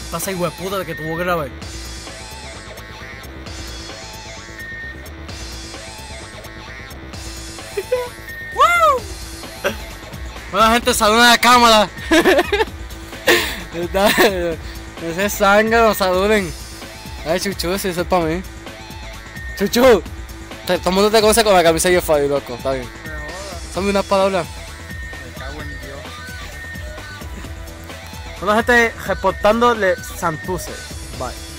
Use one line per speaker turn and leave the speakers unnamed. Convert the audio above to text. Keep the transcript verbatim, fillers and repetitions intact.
Pasa hueputa de que tuvo que grabar. Bueno, gente, saluden a la cámara. Ese zángano, saluden. Ay, Chuchu, si eso es para mí. Chuchu, te, todo el mundo te conoce con la camisa de Fabi, loco, está bien. Son unas palabras.
Me cago en Dios.
Bueno, gente, reportándole Santurce. Bye.